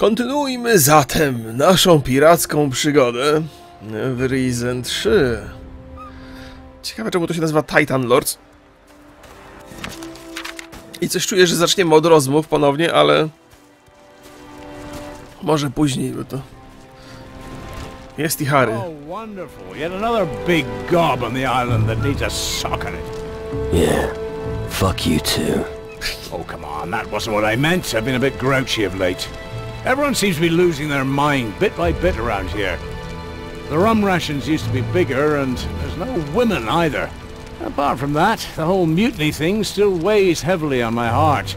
Kontynuujmy zatem naszą piracką przygodę w Risen 3. Ciekawe, czemu to się nazywa Titan Lords. I coś czuję, że zaczniemy od rozmów ponownie, ale może później, bo to jest i Harry. Oh, wonderful. Yet another big gob on the island that needs a sock on it. Yeah. Fuck you too. Oh, come on. That wasn't what I meant. I've been a bit grouchy of late. Everyone seems to be losing their mind bit by bit around here. The rum rations used to be bigger, and there's no women either. Apart from that, the whole mutiny thing still weighs heavily on my heart.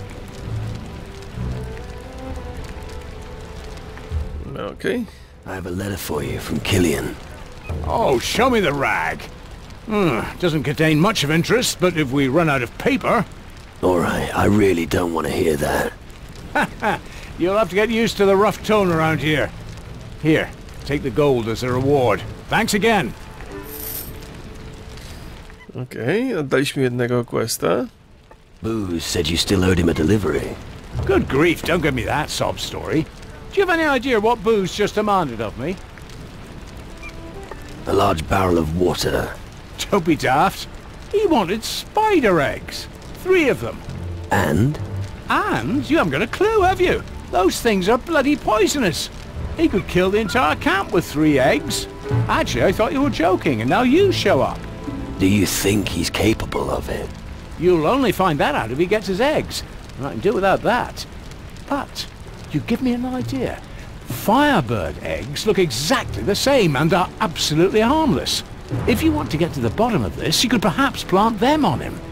Okay. I have a letter for you from Killian. Oh, show me the rag. Doesn't contain much of interest, but if we run out of paper... Alright, I really don't want to hear that. You'll have to get used to the rough tone around here. Here, take the gold as a reward. Thanks again. Okej, oddaliśmy jednego questa. Booze said you still owed him a delivery. Good grief, don't give me that sob story. Do you have any idea what Booze just demanded of me? A large barrel of water. Don't be daft. He wanted spider eggs. 3 of them. And? And you haven't got a clue, have you? Those things are bloody poisonous. He could kill the entire camp with 3 eggs. Actually, I thought you were joking, and now you show up. Do you think he's capable of it? You'll only find that out if he gets his eggs. And I can do without that. But, you give me an idea. Firebird eggs look exactly the same and are absolutely harmless. If you want to get to the bottom of this, you could perhaps plant them on him.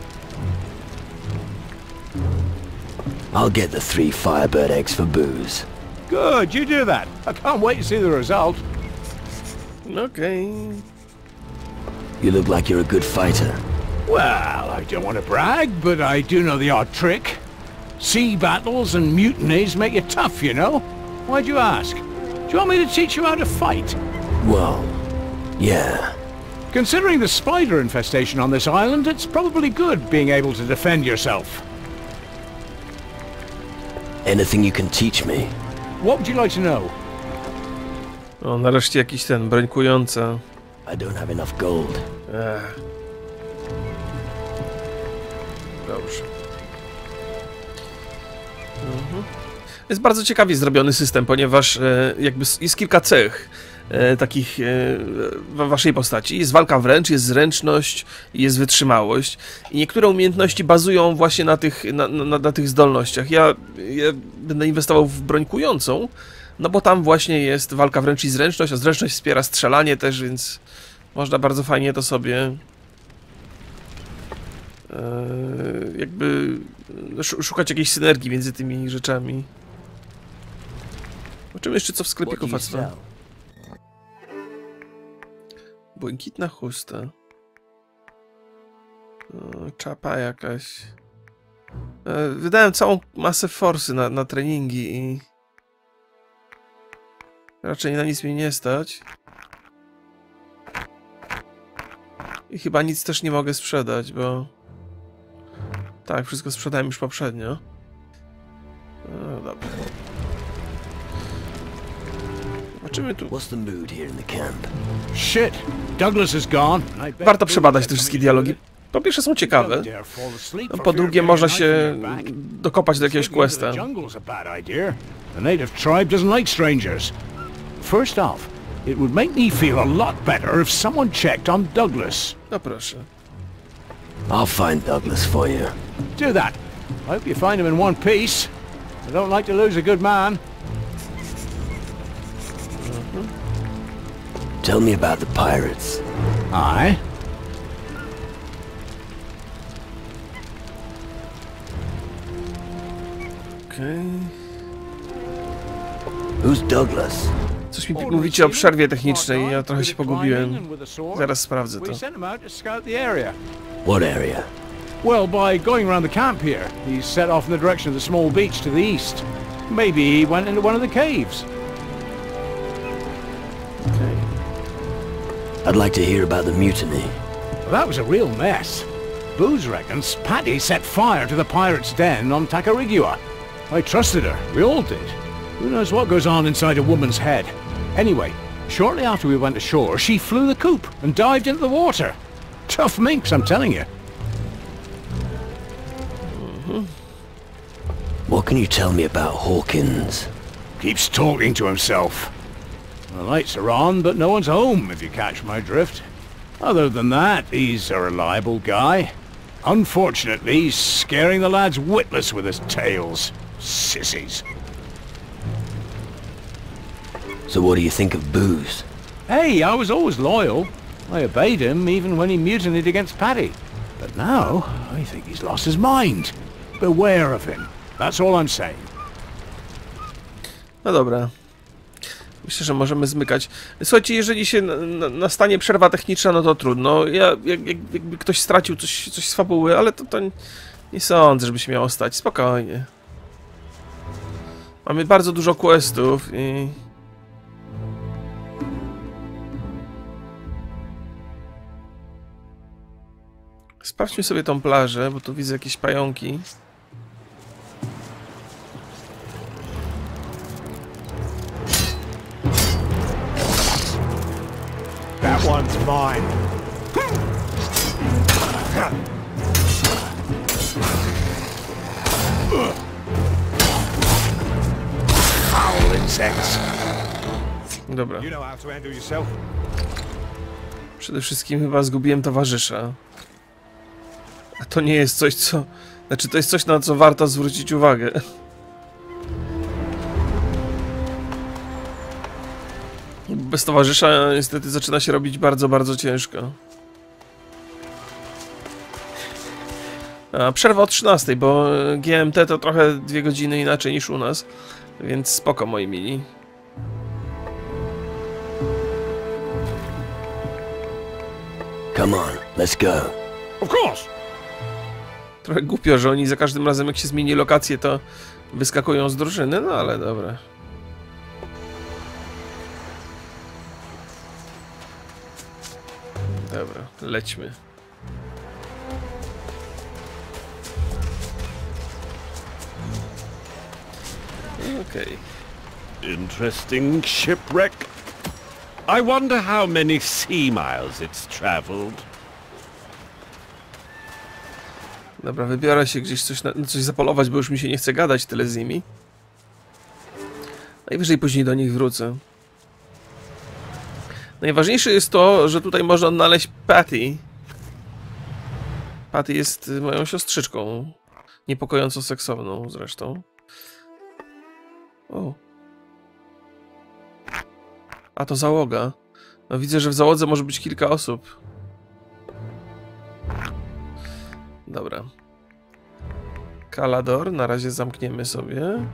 I'll get the 3 Firebird eggs for Booze. Good, you do that. I can't wait to see the result. Okej. You look like you're a good fighter. Well, I don't want to brag, but I do know the odd trick. Sea battles and mutinies make you tough, you know. Why'd you ask? Do you want me to teach you how to fight? Well, yeah. Considering the spider infestation on this island, it's probably good being able to defend yourself. Anything you can teach me? What would you like to know? O, nareszcie jakiś ten, broń kująca. I don't have enough gold. Dobrze. Jest bardzo ciekawie zrobiony system, ponieważ jakby jest kilka cech takich w waszej postaci. Jest walka wręcz, jest zręczność, jest wytrzymałość. I niektóre umiejętności bazują właśnie na tych zdolnościach. Ja będę inwestował w broń kującą, no bo tam właśnie jest walka wręcz i zręczność, a zręczność wspiera strzelanie też, więc można bardzo fajnie to sobie jakby szukać jakiejś synergii między tymi rzeczami. Zobaczymy jeszcze co w sklepiku faceta. Błękitna chusta. Czapa jakaś. Wydałem całą masę forsy na treningi i raczej na nic mi nie stać. I chyba nic też nie mogę sprzedać, bo tak, wszystko sprzedałem już poprzednio. No dobra. Zobaczymy tu. What's the mood here in the camp? Shit, Douglas is gone. Warto przebadać te wszystkie dialogi. Po pierwsze są ciekawe, po drugie można się dokopać do jakiegoś questa. The native tribe doesn't like strangers. First off, it would make me feel a lot better if someone checked on Douglas. No proszę. I'll find Douglas for you. Do that. I hope you find him in one piece. I don't like to lose a good man. Tell me about the pirates. Aye. Okej. Who's Douglas? Coś mi mówicie o przerwie technicznej, ja trochę się pogubiłem. Zaraz sprawdzę to. What area? Well, by going around the camp here, he's set off in the direction of the small beach to the east. Maybe he went into one of the caves. Okay. I'd like to hear about the mutiny. Well, that was a real mess. Booze reckons Patty set fire to the pirates' den on Tacarigua. I trusted her, we all did. Who knows what goes on inside a woman's head? Anyway, shortly after we went ashore, she flew the coop and dived into the water. Tough minx, I'm telling you. What can you tell me about Hawkins? Keeps talking to himself. The lights are on, but no one's home, if you catch my drift. Other than that, he's a reliable guy. Unfortunately, he's scaring the lads witless with his tales. Sissies. So what do you think of Booze? Hey, I was always loyal. I obeyed him even when he mutinied against Paddy. But now, I think he's lost his mind. Beware of him. That's all I'm saying. No dobra. Myślę, że możemy zmykać. Słuchajcie, jeżeli się nastanie przerwa techniczna, no to trudno. Jakby ktoś stracił coś z fabuły, ale to nie sądzę, żeby się miało stać. Spokojnie. Mamy bardzo dużo questów i... Sprawdźmy sobie tą plażę, bo tu widzę jakieś pająki. That one's mine. Foul insects. Dobra. You know how to handle yourself. Przede wszystkim chyba zgubiłem towarzysza. A to nie jest coś, co... Znaczy, to jest coś, na co warto zwrócić uwagę. Bez towarzysza niestety zaczyna się robić bardzo, bardzo ciężko. A przerwa o 13, bo GMT to trochę 2 godziny inaczej niż u nas. Więc spoko, moi mili. Come on, let's go. Of course. Trochę głupio, że oni za każdym razem, jak się zmieni lokację, to wyskakują z drużyny, no ale dobra. Dobra, lećmy. Okej. Interesting shipwreck. I wonder how many sea miles it's traveled. Dobra, wybiorę się gdzieś coś zapolować, bo już mi się nie chce gadać tyle z nimi. Najwyżej później do nich wrócę. Najważniejsze jest to, że tutaj można odnaleźć Patty. Patty jest moją siostrzyczką. Niepokojąco seksowną zresztą. O. A to załoga. No widzę, że w załodze może być kilka osób. Dobra. Kalador, na razie zamkniemy sobie.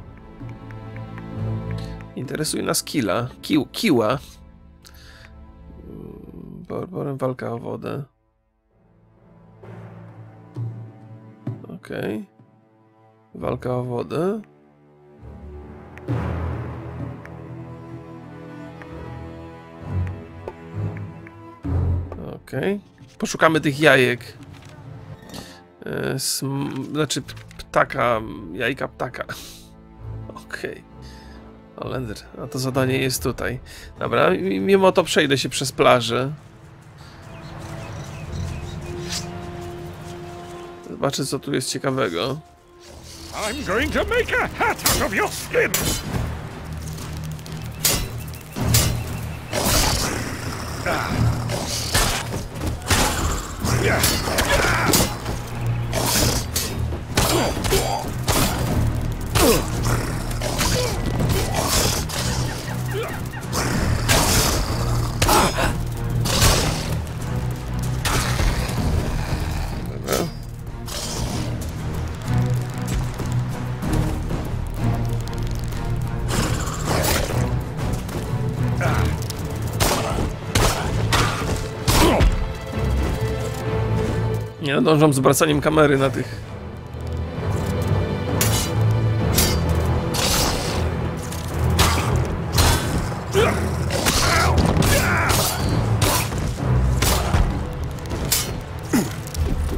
Interesuje nas Killa. Kiła. Borborem walka o wodę. Okej. Walka o wodę. Okej. Poszukamy tych jajek. Znaczy ptaka, jajka ptaka. Okej. Olender, a to zadanie jest tutaj. Dobra, mimo to przejdę się przez plażę. Zobaczę, co tu jest ciekawego. I'm going to make a hat out of your skin. Nie nadążam z obracaniem kamery na tych.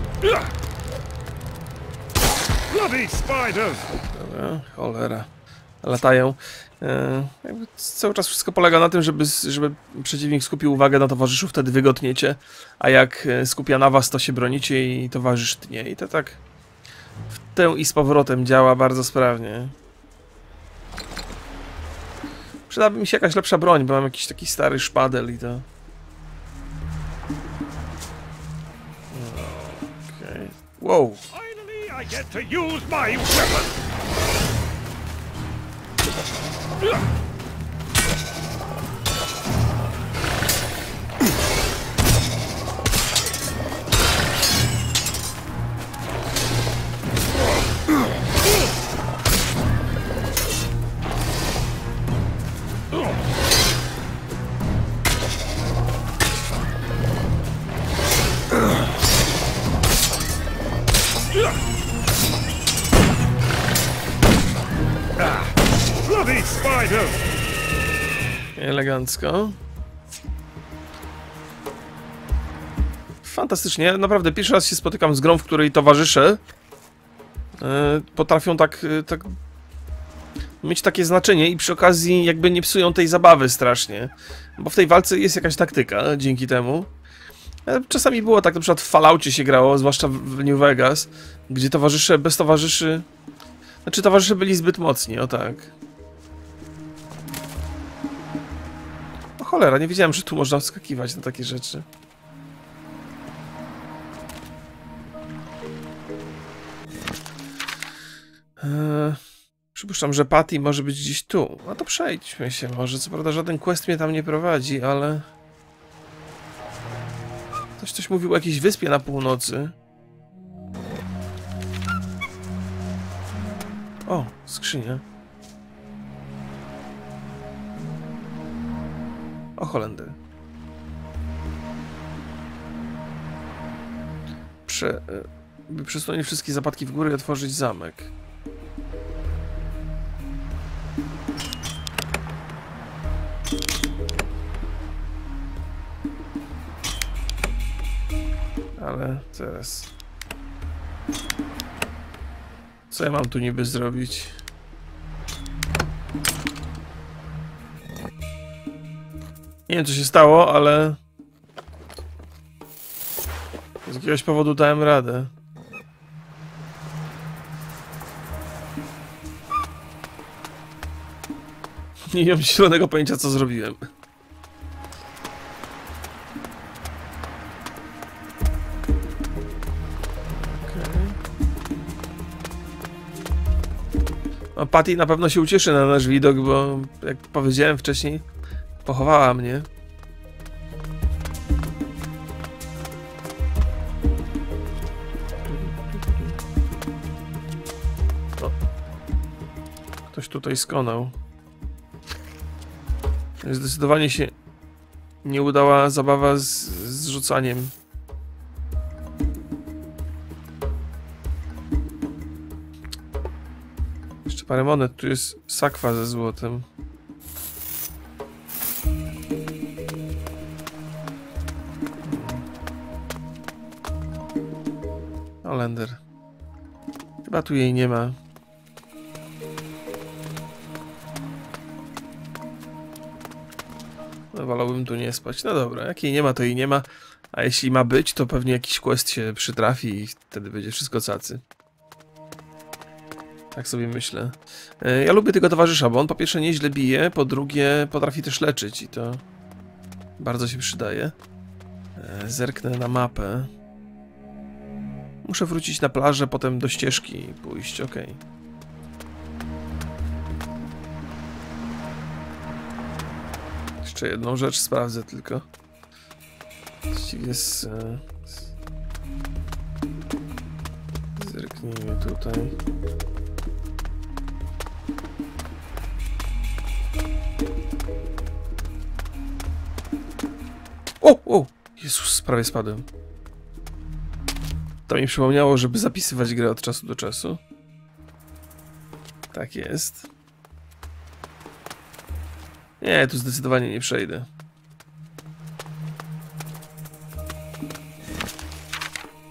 Bloody spiders! Dobra, cholera. latają. Jakby cały czas wszystko polega na tym, żeby przeciwnik skupił uwagę na towarzyszu, wtedy wygodniecie, a jak skupia na was, to się bronicie i towarzysz tnie. I to tak w tę i z powrotem działa bardzo sprawnie. Przydałaby mi się jakaś lepsza broń, bo mam jakiś taki stary szpadel i to... Okej. Wow! Finally, I get to use my weapon! Bloody spider! Elegancko. Fantastycznie. Naprawdę pierwszy raz się spotykam z grą, w której towarzysze potrafią tak mieć takie znaczenie i przy okazji jakby nie psują tej zabawy strasznie. Bo w tej walce jest jakaś taktyka dzięki temu. Czasami było tak, na przykład w Falloutie się grało, zwłaszcza w New Vegas, gdzie towarzysze bez towarzyszy... Znaczy towarzysze byli zbyt mocni, o tak. O cholera, nie wiedziałem, że tu można wskakiwać na takie rzeczy. Przypuszczam, że Patty może być gdzieś tu. No to przejdźmy się może. Co prawda żaden quest mnie tam nie prowadzi, ale... Coś mówił o jakiejś wyspie na północy. O, skrzynia. O, Holender. By przesunąć wszystkie zapadki w górę i otworzyć zamek. Ale teraz... Co ja mam tu niby zrobić? Nie wiem, co się stało, ale... Z jakiegoś powodu dałem radę. Nie mam zielonego pojęcia, co zrobiłem. No, Patty na pewno się ucieszy na nasz widok, bo jak powiedziałem wcześniej, pochowała mnie. O. Ktoś tutaj skonał. Zdecydowanie się nie udała zabawa z rzucaniem. Parę monet, tu jest sakwa ze złotem. Holender. Chyba tu jej nie ma. No, wolałbym tu nie spać. No dobra, jak jej nie ma, to jej nie ma. A jeśli ma być, to pewnie jakiś quest się przytrafi i wtedy będzie wszystko cacy. Tak sobie myślę. Ja lubię tego towarzysza, bo on po pierwsze nieźle bije, po drugie potrafi też leczyć i to bardzo się przydaje. Zerknę na mapę. Muszę wrócić na plażę, potem do ścieżki i pójść, okej. Jeszcze jedną rzecz sprawdzę tylko. Właściwie zerknijmy tutaj. O! Jezus, prawie spadłem. To mi przypomniało, żeby zapisywać grę od czasu do czasu. Tak jest. Nie, tu zdecydowanie nie przejdę.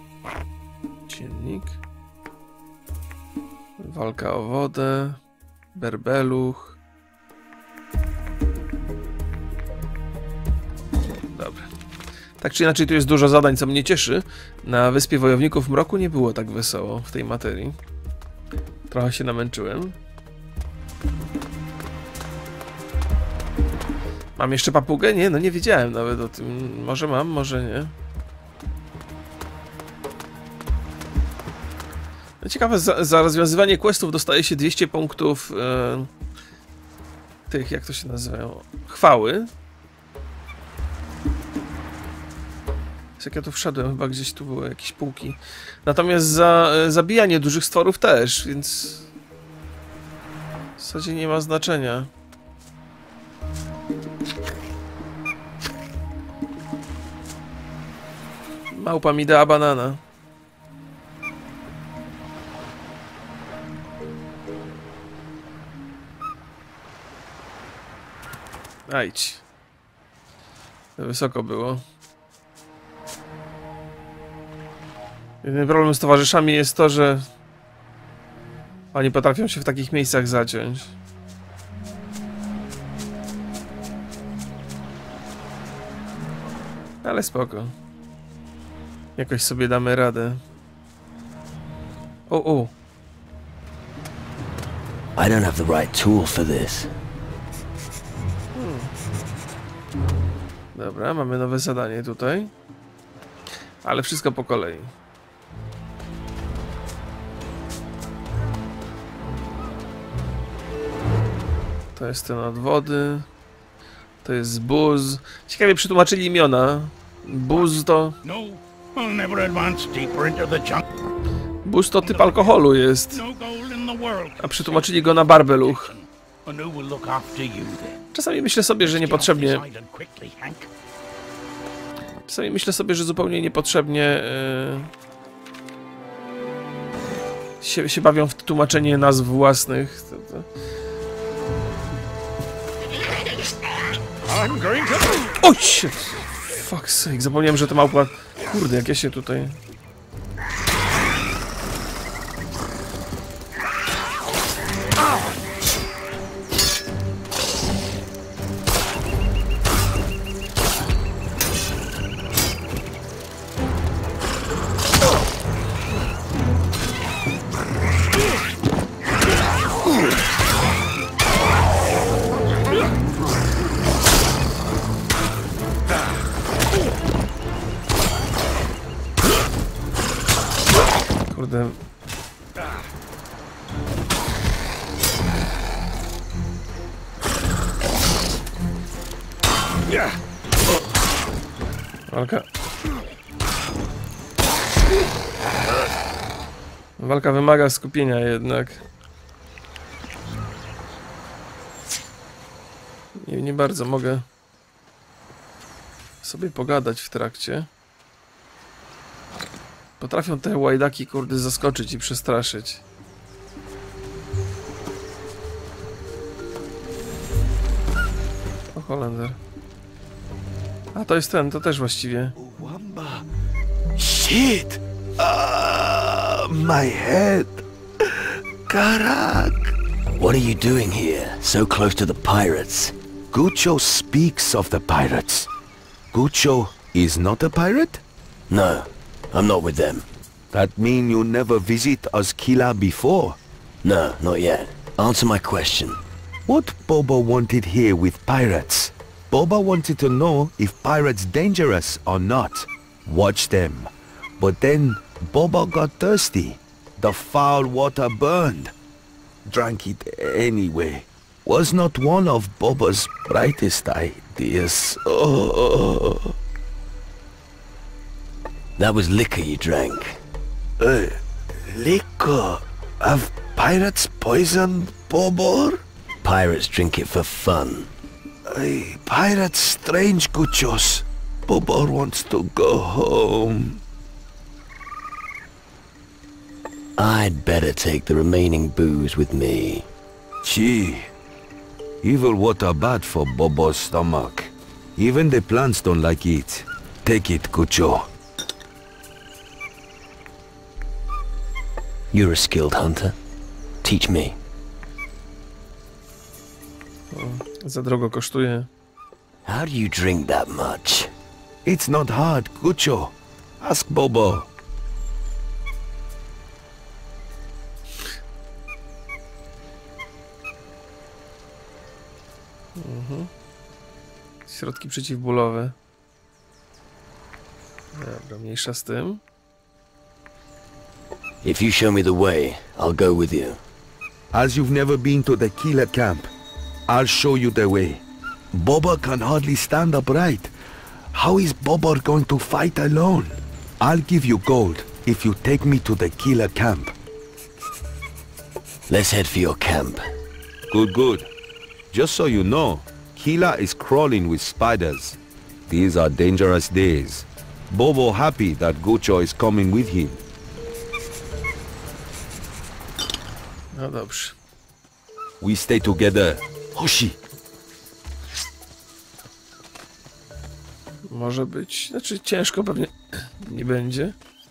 Dziennik. Walka o wodę. Berbeluch. Dobra. Tak czy inaczej, tu jest dużo zadań, co mnie cieszy. Na Wyspie Wojowników Mroku nie było tak wesoło w tej materii. Trochę się namęczyłem. Mam jeszcze papugę? Nie, no nie wiedziałem nawet o tym. Może mam, może nie. No ciekawe, za rozwiązywanie questów dostaje się 200 punktów tych, jak to się nazywają? Chwały. Jak ja tu wszedłem, chyba gdzieś tu były jakieś półki. Natomiast za zabijanie dużych stworów też, więc w zasadzie nie ma znaczenia. Małpa mi dała banana. Ajdź. To wysoko było. Jedyny problem z towarzyszami jest to, że oni potrafią się w takich miejscach zaciąć. Ale spoko. Jakoś sobie damy radę. O. I don't have the right tool for this. Dobra, mamy nowe zadanie tutaj. Ale wszystko po kolei. To jest ten od wody. To jest buz. Ciekawie przetłumaczyli imiona. Buz to... No, I'll never advance deeper into the jungle. Buz to typ alkoholu jest. No gold in the world. A przetłumaczyli go na barbeluch. And who will look after you then? Czasami myślę sobie, że niepotrzebnie... Get off this island quickly, Hank. Czasami myślę sobie, że zupełnie niepotrzebnie się bawią w tłumaczenie nazw własnych. I'm going to... Oj! Fuck sake, zapomniałem, że to małpa... Kurde, jak ja się tutaj... Kurde. Walka wymaga skupienia jednak. Nie bardzo mogę sobie pogadać w trakcie. Potrafią te łajdaki, kurde, zaskoczyć i przestraszyć. O, Holender. A to jest ten, to też właściwie. Wamba. Shit! My head. Karak. What are you doing here, so close to the pirates? Gucho speaks of the pirates. Gucho is not a pirate? No, I'm not with them. That mean you never visit Azkila before? No, not yet. Answer my question. What Boba wanted here with pirates? Boba wanted to know if pirates dangerous or not. Watch them. But then Boba got thirsty. The foul water burned. Drank it anyway. Was not one of Boba's brightest ideas. Oh. That was liquor you drank. Liquor? Have pirates poisoned Bobor? Pirates drink it for fun. Pirates strange, Guchos. Bobor wants to go home. I'd better take the remaining booze with me. Gee. Evil water bad for Bobo's stomach. Even the plants don't like it. Take it, Gucho. You're a skilled hunter. Teach me. Za drogo kosztuje. How do you drink that much? It's not hard, Gucho. Ask Bobo. Środki przeciwbólowe. Dobra, mniejsza z tym. If you show me the way, I'll go with you. As you've never been to the Killer camp, I'll show you the way. Bobo can hardly stand upright. How is Bobo going to fight alone? I'll give you gold if you take me to the Killer camp. Let's head for your camp. Good, good. Just so you know, Killer is crawling with spiders. These are dangerous days. Bobo happy that Gucho is coming with him. No dobrze. We stay together. Hoshi! Może być. Znaczy ciężko pewnie nie będzie.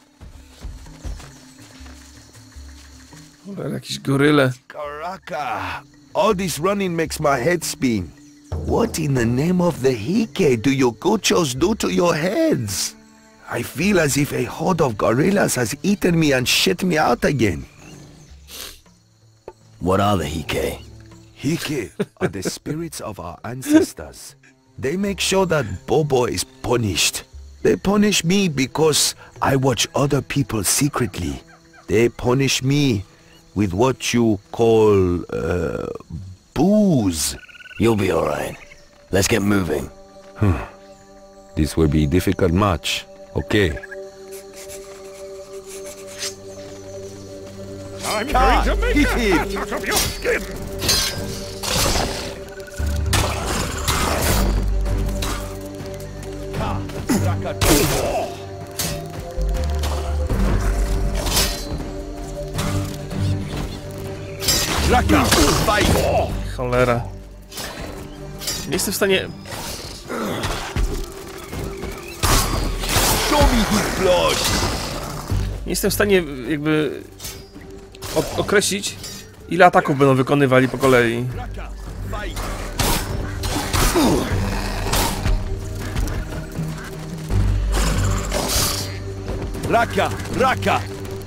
Cholera, jakieś goryle. Karaka! All this running makes my head spin. What in the name of the Hike do you Guchos do to your heads? I feel as if a horde of gorillas has eaten me and shit me out again. What are the Hike? Hike are the spirits of our ancestors. They make sure that Bobo is punished. They punish me because I watch other people secretly. They punish me with what you call, booze. You'll be alright. Let's get moving. This will be a difficult match. Okay. I'm going to make a hat out of your skin! Raka, fight! Cholera. Nie jestem w stanie... Show me his blood! Nie jestem w stanie jakby... określić, ile ataków będą wykonywali po kolei. Raka, fight! Raka, Raka!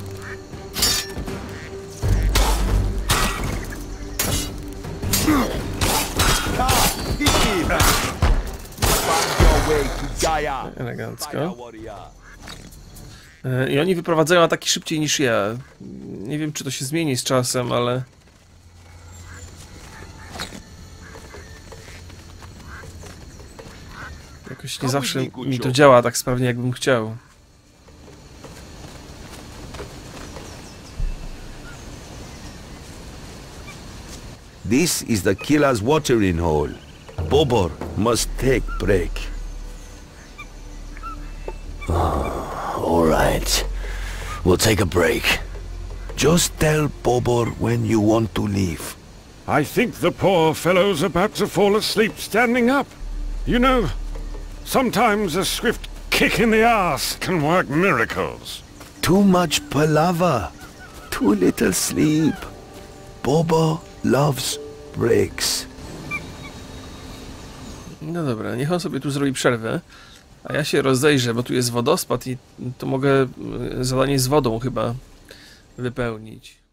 Elegancko. I oni wyprowadzają ataki szybciej niż ja. Nie wiem, czy to się zmieni z czasem, ale... Jakoś nie zawsze mi to działa tak sprawnie, jakbym chciał. This is the killer's watering hole. Bobor must take break. All right. We'll take a break. Just tell Bobor when you want to leave. I think the poor fellow's about to fall asleep standing up. You know, sometimes a swift kick in the ass can work miracles. Too much palaver. Too little sleep. Bobo loves breaks. No dobra, niech on sobie tu zrobi przerwę. A ja się rozejrzę, bo tu jest wodospad i to mogę zadanie z wodą chyba wypełnić.